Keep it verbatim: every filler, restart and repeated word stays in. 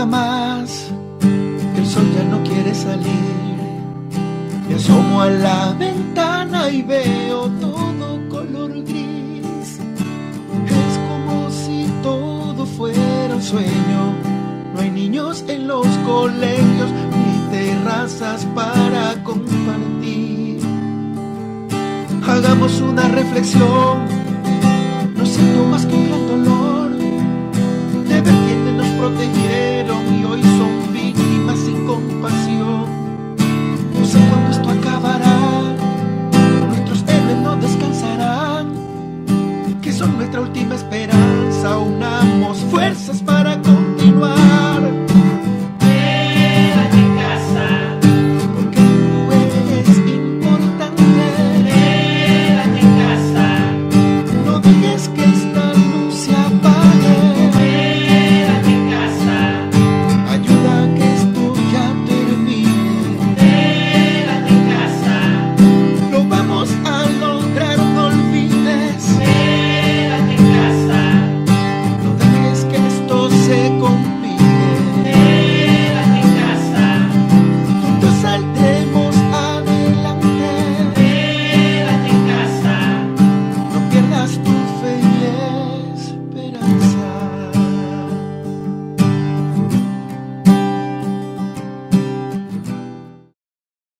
día más, el sol ya no quiere salir. Me asomo a la ventana y veo todo color gris. Es como si todo fuera un sueño. No hay niños en los colegios ni terrazas para compartir. Hagamos una reflexión. No siento más que un gran dolor de ver quienes nos protegieron y hoy son víctimas sin compasión. No sé cuándo esto acabará, nuestros héroes no descansarán, que son nuestra última esperanza. Un